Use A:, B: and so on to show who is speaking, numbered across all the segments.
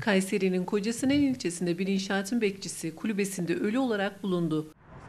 A: Kayseri'nin Kocasinan ilçesinde bir inşaatın bekçisi kulübesinde ölü olarak bulundu.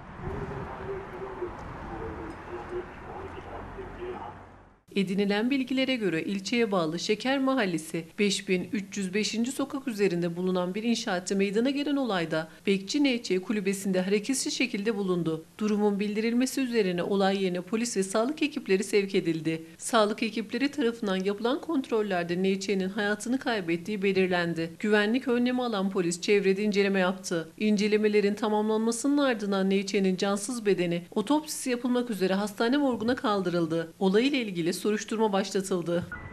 A: Edinilen bilgilere göre ilçeye bağlı Şeker Mahallesi 5305. sokak üzerinde bulunan bir inşaatta meydana gelen olayda bekçi NÇ kulübesinde hareketsiz şekilde bulundu. Durumun bildirilmesi üzerine olay yerine polis ve sağlık ekipleri sevk edildi. Sağlık ekipleri tarafından yapılan kontrollerde NÇ'nin hayatını kaybettiği belirlendi. Güvenlik önlemi alan polis çevrede inceleme yaptı. İncelemelerin tamamlanmasının ardından NÇ'nin cansız bedeni otopsisi yapılmak üzere hastane morguna kaldırıldı. Olayla ilgili soruşturma başlatıldı.